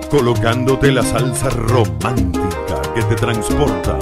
colocándote la salsa romántica que te transporta.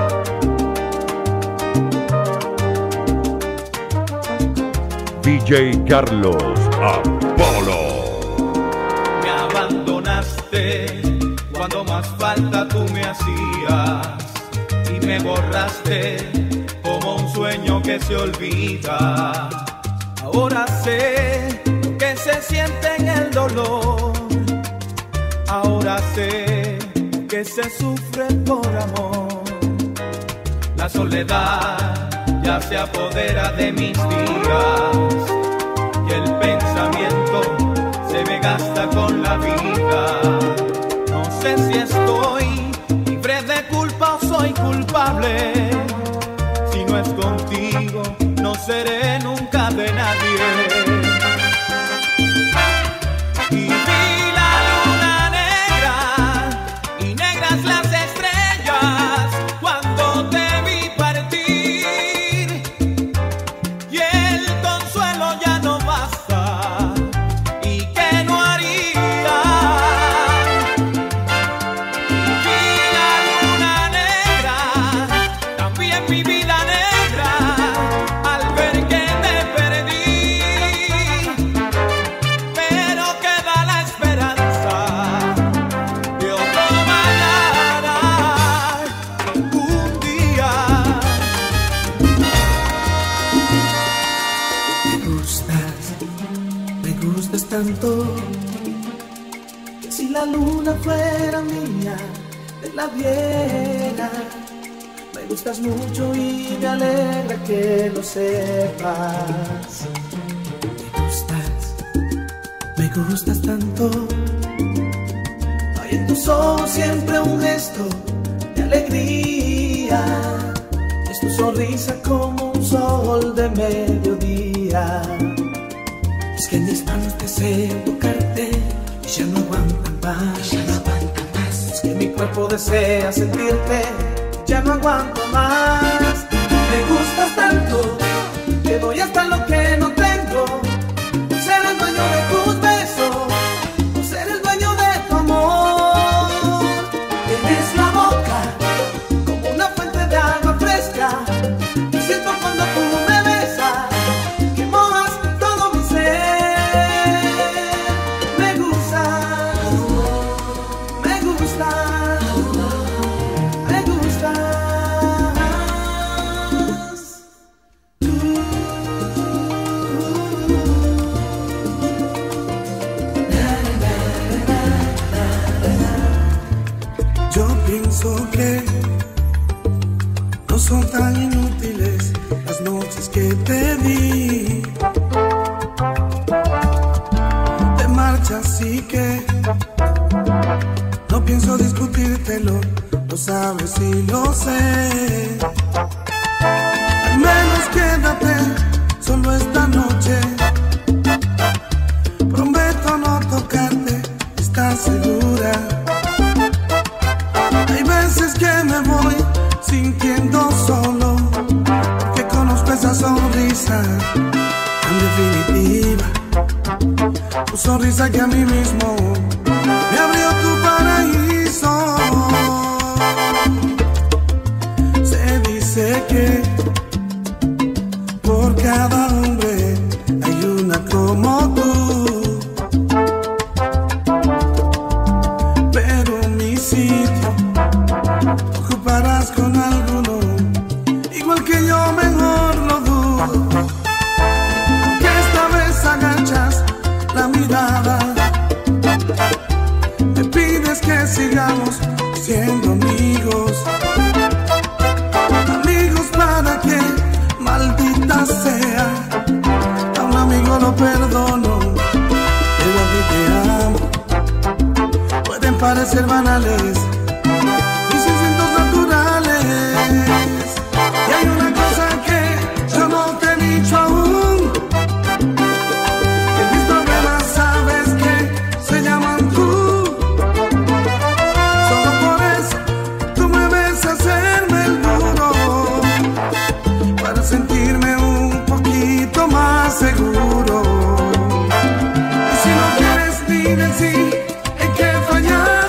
DJ Carlos Apolo. Me abandonaste cuando más falta tú me hacías y me borraste como un sueño que se olvida. Ahora sé lo que se siente en el dolor. Ahora sé que se sufre por amor. La soledad ya se apodera de mis días y el pensamiento se me gasta con la vida. No sé si estoy libre de culpa o soy culpable. Si no es contigo, no seré nunca de nadie. Tanto que si la luna fuera mía, te la diera. Me gustas mucho y me alegra que lo sepas. Me gustas tanto. Hay en tus ojos siempre un gesto de alegría. Es tu sonrisa como un sol de mediodía. Es que en mis manos deseo tocarte y ya no aguantan más, ya no aguantan más. Es que mi cuerpo desea sentirte, ya no aguanto más. Me gustas tanto que doy hasta lo que no tengo. Ser el dueño de tus besos o ser el dueño de tu amor. Tienes la boca como una fuente de agua fresca y siento cuando tú me besas que mojas todo mi ser. Que no son tan inútiles las noches que te di. Te marchas y que no pienso discutírtelo, lo sabes y lo sé. Al menos quédate solo esta noche. Prometo no tocarte, ¿estás segura? Hay veces que me voy sintiendo solo, porque conozco esa sonrisa tan definitiva. Tu sonrisa que a mí mismo me abrió tu paraíso. Se dice que por cada hombre hay una como tú, pero mi sitio ocuparás con alguno, igual que yo, mejor lo dudo. Que esta vez agachas la mirada, me pides que sigamos siendo amigos. Amigos para que, maldita sea, a un amigo lo perdono, pero a ti te amo. Pueden parecer banales y hay una cosa que yo no te he dicho aún, que mis problemas sabes que se llaman tú. Solo por eso tú me ves hacerme el duro, para sentirme un poquito más seguro. Y si no quieres ni decir en qué fallar,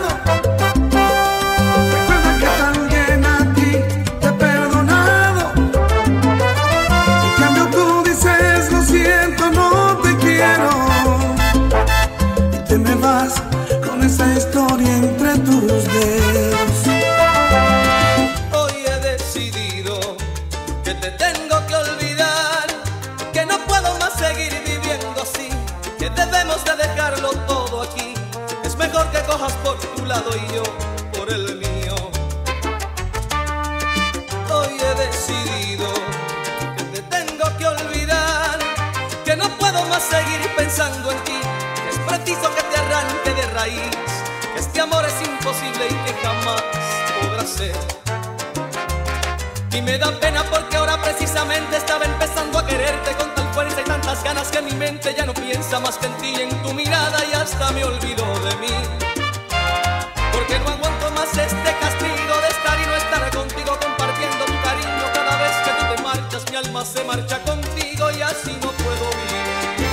lado y yo por el mío. Hoy he decidido que te tengo que olvidar, que no puedo más seguir pensando en ti, que es preciso que te arranque de raíz, que este amor es imposible y que jamás podrá ser. Y me da pena porque ahora precisamente estaba empezando a quererte con tal fuerza y tantas ganas que mi mente ya no piensa más que en ti y en tu mirada y hasta me olvidó de mí. Porque no aguanto más este castigo de estar y no estar contigo compartiendo tu cariño. Cada vez que tú te marchas mi alma se marcha contigo y así no puedo vivir.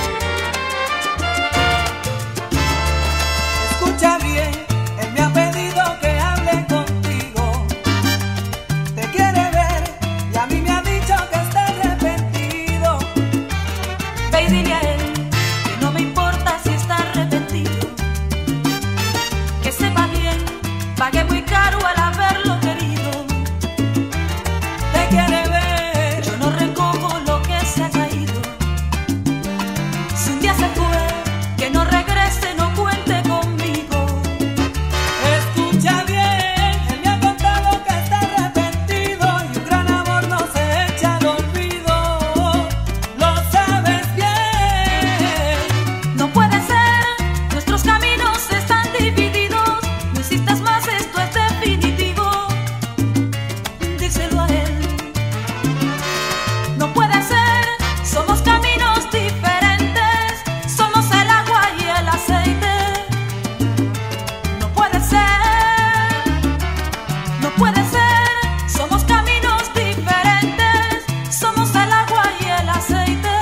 Escucha bien, él me ha pedido que hable contigo. Te quiere ver y a mí me ha dicho que está arrepentido. Ve y dile a él que no me importa si está arrepentido. Que sepa bien, pagué muy caro al haberlo querido. Te quiere ver, yo no recojo lo que se ha caído. Si un día se fue, que no regrese, no cuente conmigo. Escucha bien, él me ha contado que está arrepentido y un gran amor no se echa al olvido. Lo sabes bien. No puede ser, nuestros caminos están divididos. No insistas más, esto es definitivo. Díselo a él. No puede ser, somos caminos diferentes. Somos el agua y el aceite. No puede ser, no puede ser. Somos caminos diferentes. Somos el agua y el aceite.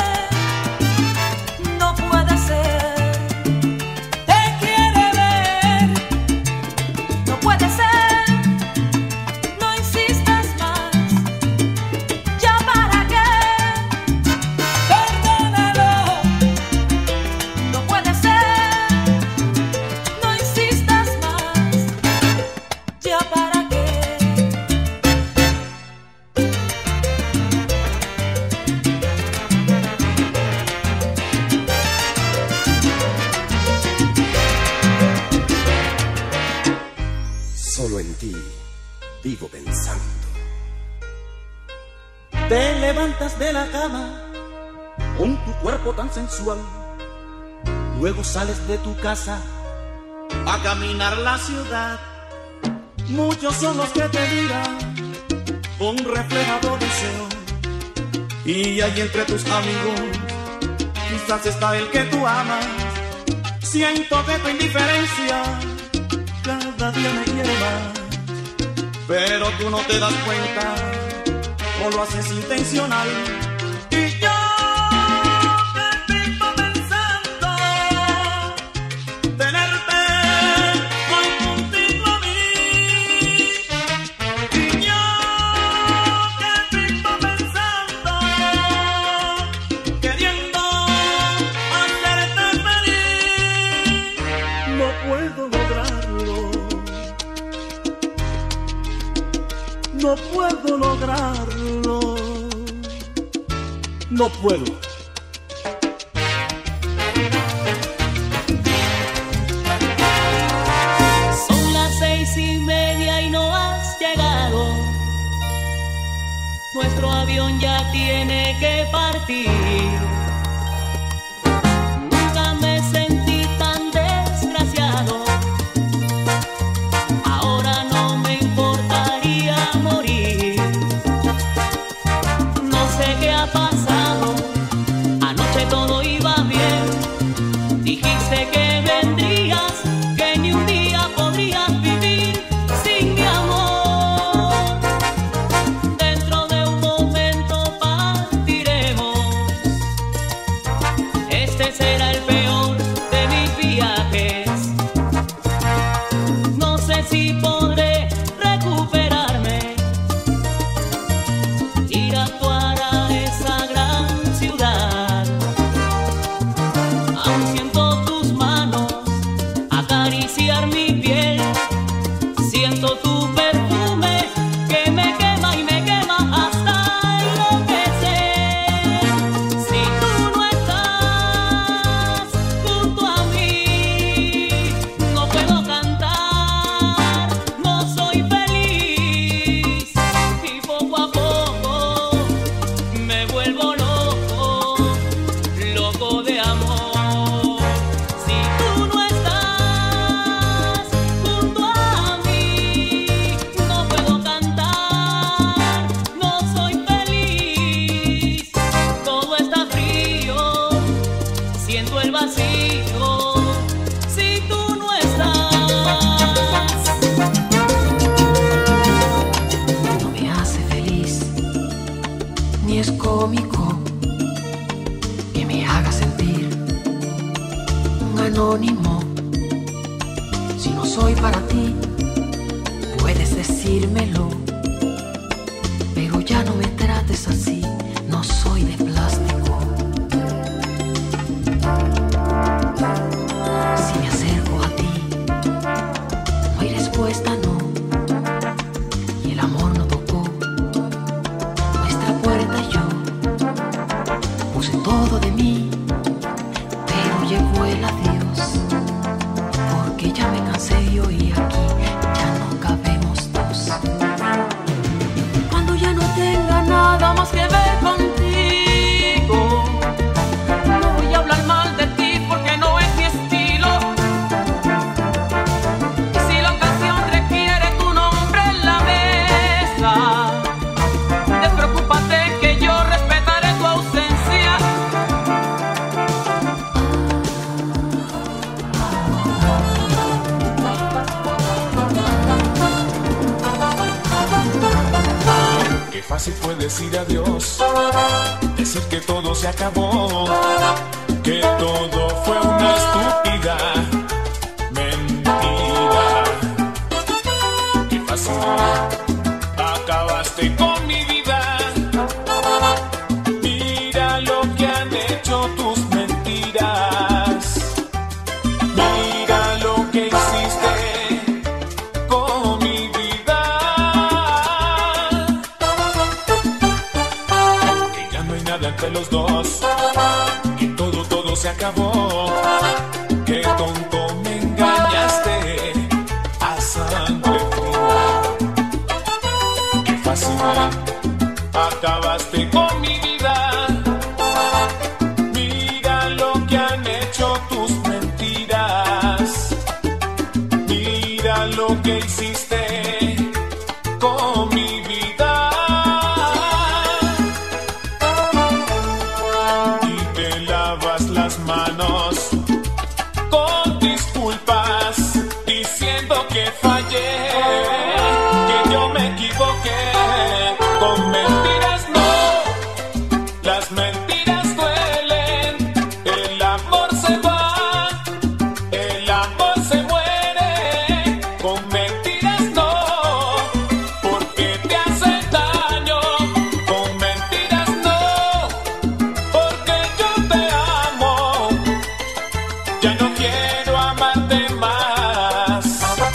No puede ser. Te quiere ver. No puede ser. No insistas más. ¿Ya para qué? Perdónalo. No puede ser. No insistas más. ¿Ya para qué? Solo en ti vivo pensando. Te levantas de la cama con tu cuerpo tan sensual. Luego sales de tu casa a caminar la ciudad. Muchos son los que te miran con reflejado deseo. Y ahí entre tus amigos quizás está el que tú amas. Siento que tu indiferencia cada día me quiere más. Pero tú no te das cuenta o lo haces intencional. Y yo te vivo pensando tenerte hoy contigo a mí. Y yo te vivo pensando queriendo hacerte feliz. No puedo lograrlo. No puedo lograrlo. No puedo. Son las 6:30 y no has llegado. Nuestro avión ya tiene que partir. Nunca me sentí tan desgraciado. Ahora no me importaría morir. No sé qué ha pasado. Anoche todo iba bien. Dijiste que vendrías, que ni un día podrías vivir sin mi amor. Dentro de un momento partiremos. Este será el peor de mis viajes. No sé si podré recuperarme, ir a actuar a esa gran ciudad. Aún siento tus manos acariciar mi piel. Siento tu perfume que me quema y me quema hasta enloquecer. Si tú no estás, seudónimo. Si no soy para ti, puedes decírmelo, pero ya no me trates así, no soy de plástico. Si me acerco a ti, no hay respuesta, no, y el amor no tocó nuestra puerta. Yo puse todo de mí, pero llegó el adiós, porque ya me cansé y hoy aquí ya no cabemos dos. Cuando ya no tenga nada más que ver contigo, no voy a hablar mal de ti porque no es mi estilo. Y si la ocasión requiere tu nombre en la mesa, despreocúpate que yo respetaré tu ausencia. Qué fácil fue decir adiós, decir que todo se acabó, que todo fue una estúpida mentira. Qué fácil acabaste con mi vida. Mira lo que han hecho tus mentiras. Mira lo que hiciste con mi vida. Que ya no hay nada entre los dos, que todo se acabó. Qué tonto me engañaste a sangre fría. Qué fácil acabaste con mi vida. Mira lo que han hecho tus mentiras. Mira lo que hiciste con mi vida. Y te lavas las manos con disculpas, diciendo que fallé, que yo me equivoqué. Con mentiras no, las mentiras duelen. El amor se va, el amor se muere. Con mentiras no, porque te hacen daño. Con mentiras no, porque yo te amo. Ya no quiero amarte más.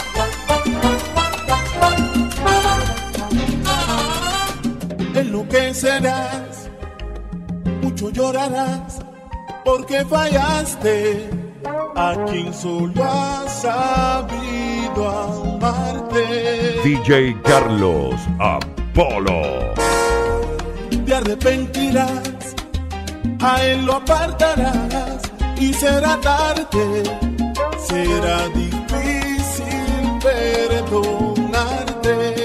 Enloquecerás, mucho llorarás, porque fallaste a quien solo ha sabido amarte. DJ Carlos Apolo. Te arrepentirás, a él lo apartarás y será tarde, será difícil perdonarte.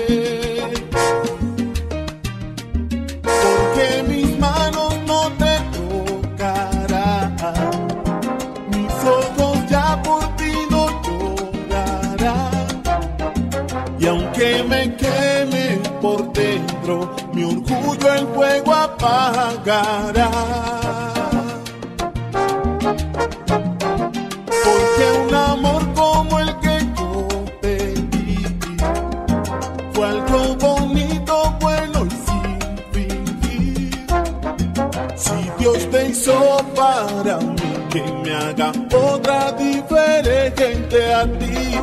Porque mis manos no te tocarán, mis ojos ya por ti no llorarán. Y aunque me queme por dentro, mi orgullo el fuego apagará. Porque un amor como el que yo te di fue algo bonito, bueno y sin fingir. Si Dios te hizo para mí, que me haga otra diferente a ti.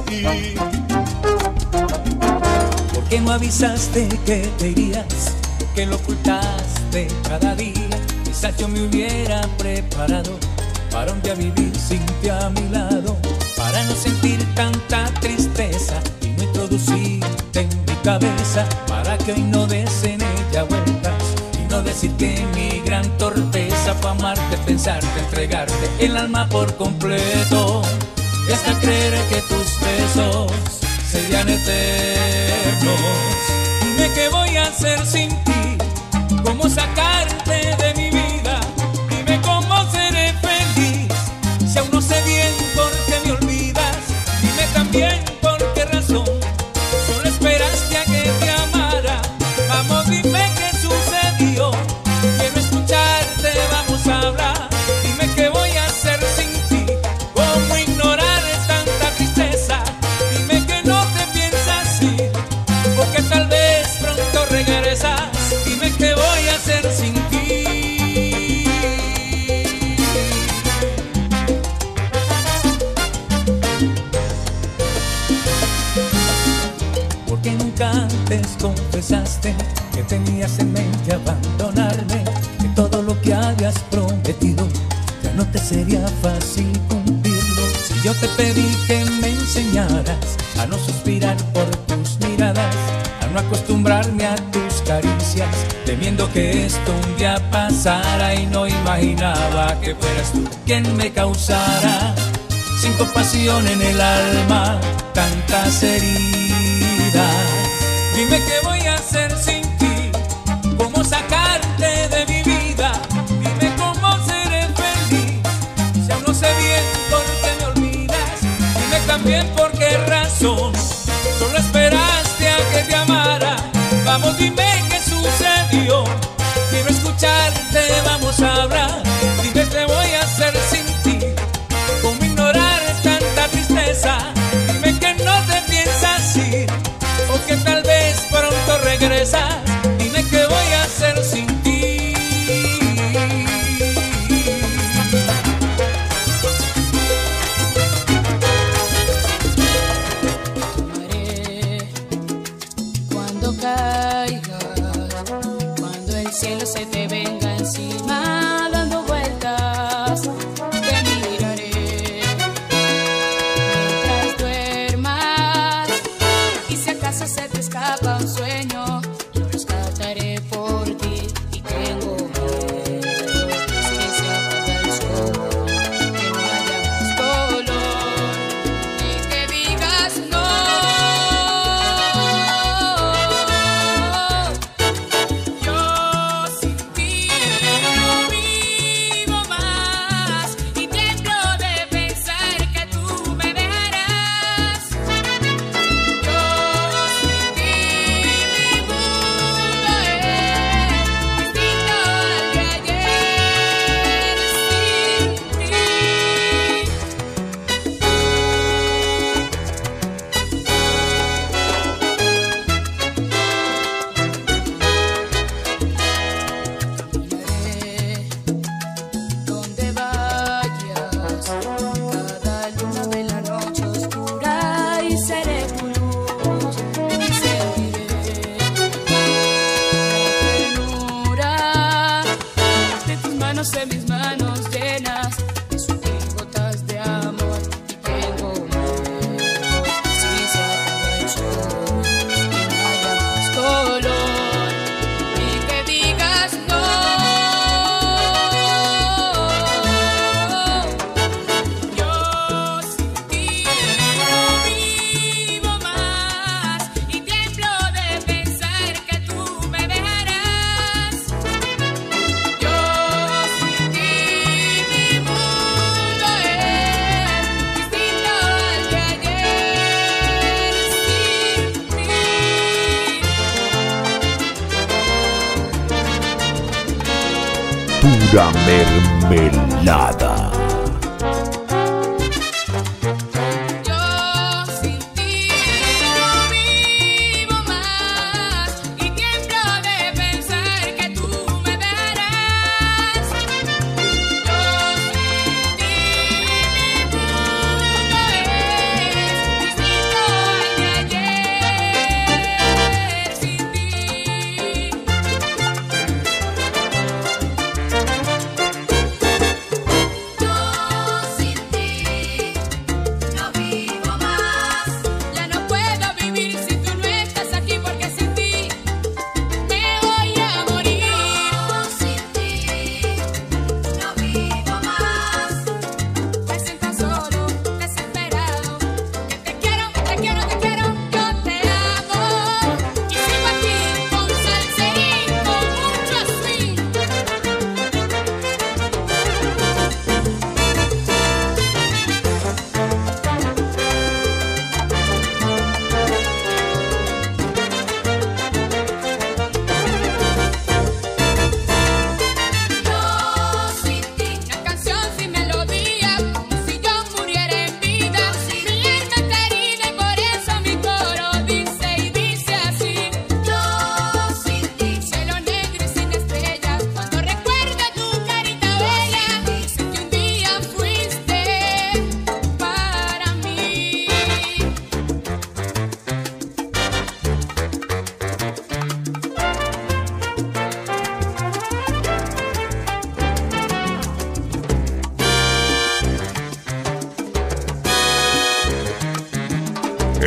¿Por qué no avisaste que te irías? ¿Por qué lo ocultaste cada día? Quizás yo me hubiera preparado para un día vivir sin ti a mi lado, para no sentir tanta tristeza y no introducirte en mi cabeza, para que hoy no des en ella vueltas y no decir que mi gran torpeza fue amarte, pensarte, entregarte el alma por completo, y hasta creer que tus besos serían eternos. Dime qué voy a hacer sin ti, cómo sacarte de mi vida, dime cómo seré feliz, si aún no sé bien por qué me olvidas, dime también por qué razón solo esperaste a que te amara. Vamos, dime qué sucedió, quiero escucharte, vamos a hablar, dime qué voy a hacer sin ti, cómo ignorar antes confesaste que tenías en mente abandonarme, que todo lo que habías prometido ya no te sería fácil cumplirlo. Si yo te pedí que me enseñaras a no suspirar por tus miradas, a no acostumbrarme a tus caricias, temiendo que esto un día pasara, y no imaginaba que fueras tú quien me causara sin compasión en el alma tantas heridas. Dime qué voy a hacer sin ti, cómo sacarte de mi vida. Dime cómo seré feliz si aún no sé bien por qué me olvidas. Dime también por qué razón solo esperaste a que te amara. Vamos, dime qué sucedió, quiero escucharte, vamos a hablar. Dime qué voy a hacer sin ti, cómo ignorar tanta tristeza. Dime que no te piensas ir, o que tal vez pronto regresas. Dime qué voy a hacer sin ti. Tomaré cuando caigas, cuando el cielo se te venga encima dando vueltas. Te miraré mientras duermas, y si acaso se te escapa un sueño, lo rescataré por ti. Y tengo miedo, si se apaga el sol, que no haya más dolor y que digas no. Yo sin ti no vivo más, y tiemblo de pensar que tú me dejarás. Yo sin ti mi mundo es distinto al de ayer. Sin ti. Caminaré donde vayas, cada luna de la noche oscura, y seré tu luz y sentiré la ternura de tus manos en mis manos llenas de sutil gotas de amor. Y tengo miedo, si se apaga el sol, que no haya más color y que digas no. Yo sin ti no vivo más, y tiemblo de pensar que tú me dejarás. Yo sin ti mi mundo es distinto al de ayer. Sin ti. Pura mermelada. Yo sin ti no vivo más, y tiemblo de pensar que tú me dejarás. Yo sin ti mi mundo es distinto al de ayer. Sin ti. Yo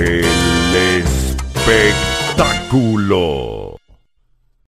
El espectáculo.